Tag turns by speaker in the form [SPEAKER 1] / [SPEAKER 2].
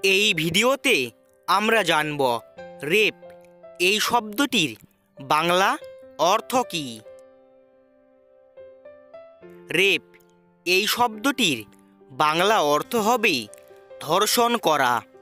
[SPEAKER 1] এই ভিডিওতে আমরা জানব রেপ এই শব্দটির বাংলা অর্থ কী। রেপ এই শব্দটির বাংলা অর্থ হবে ধর্ষণ করা।